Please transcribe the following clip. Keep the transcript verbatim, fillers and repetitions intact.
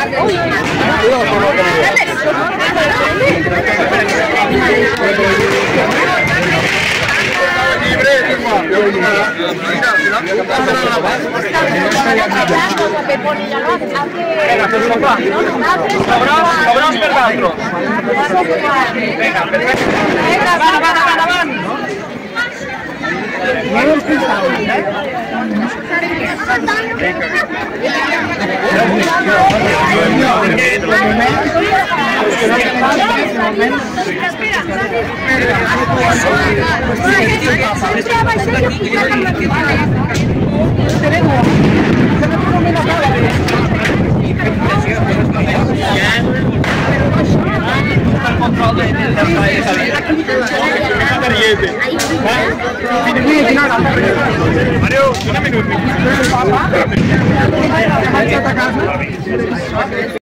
Cobramos per l'altro. Vinga, perfecte. Van, van, van, van. Mario, un minuto.